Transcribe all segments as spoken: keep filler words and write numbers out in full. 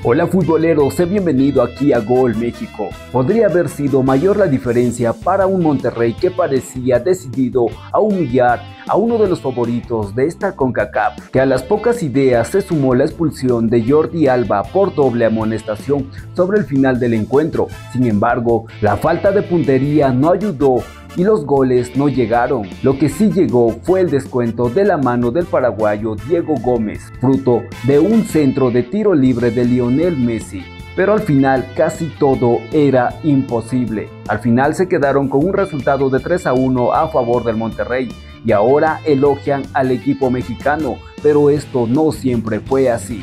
Hola futboleros, sé bienvenido aquí a Gol México. Podría haber sido mayor la diferencia para un Monterrey que parecía decidido a humillar a uno de los favoritos de esta CONCACAF, que a las pocas ideas se sumó la expulsión de Jordi Alba por doble amonestación sobre el final del encuentro. Sin embargo, la falta de puntería no ayudó y los goles no llegaron. Lo que sí llegó fue el descuento de la mano del paraguayo Diego Gómez, fruto de un centro de tiro libre de Lionel Messi. Pero al final casi todo era imposible. Al final se quedaron con un resultado de tres a uno a favor del Monterrey y ahora elogian al equipo mexicano, pero esto no siempre fue así.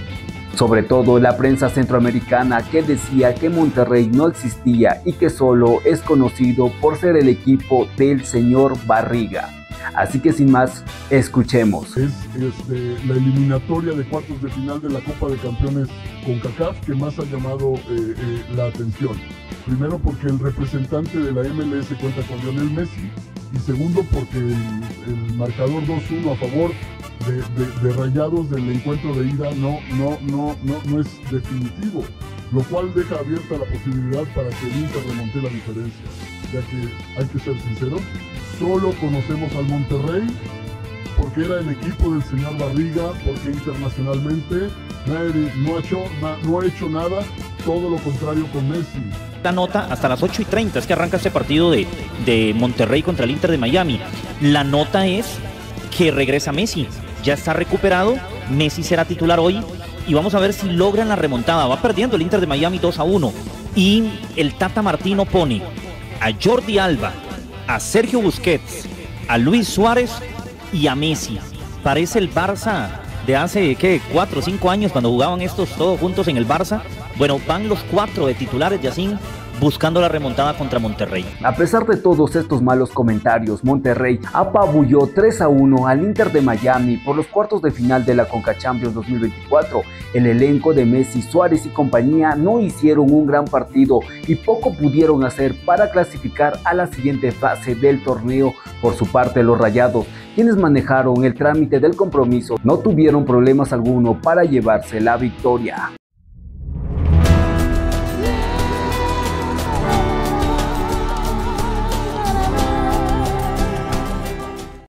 Sobre todo la prensa centroamericana, que decía que Monterrey no existía y que solo es conocido por ser el equipo del señor Barriga. Así que sin más, escuchemos. Es, es de la eliminatoria de cuartos de final de la Copa de Campeones CONCACAF que más ha llamado eh, eh, la atención. Primero porque el representante de la M L S cuenta con Lionel Messi y segundo porque el, el marcador dos uno a favor De, de, de Rayados del encuentro de ida no, no, no, no, no es definitivo, lo cual deja abierta la posibilidad para que el Inter remonte la diferencia, ya que hay que ser sinceros, solo conocemos al Monterrey porque era el equipo del señor Barriga, porque internacionalmente nadie, no, ha hecho, no ha hecho nada, todo lo contrario con Messi. La nota hasta las ocho y treinta es que arranca este partido de, de Monterrey contra el Inter de Miami. La nota es que regresa Messi. Ya está recuperado, Messi será titular hoy y vamos a ver si logran la remontada. Va perdiendo el Inter de Miami dos a uno y el Tata Martino pone a Jordi Alba, a Sergio Busquets, a Luis Suárez y a Messi. Parece el Barça de hace, ¿qué? cuatro o cinco años cuando jugaban estos todos juntos en el Barça. Bueno, van los cuatro de titulares, Yacine, buscando la remontada contra Monterrey. A pesar de todos estos malos comentarios, Monterrey apabulló tres a uno al Inter de Miami por los cuartos de final de la CONCACHAMPIONS dos mil veinticuatro. El elenco de Messi, Suárez y compañía no hicieron un gran partido y poco pudieron hacer para clasificar a la siguiente fase del torneo. Por su parte, los Rayados, quienes manejaron el trámite del compromiso, no tuvieron problemas alguno para llevarse la victoria.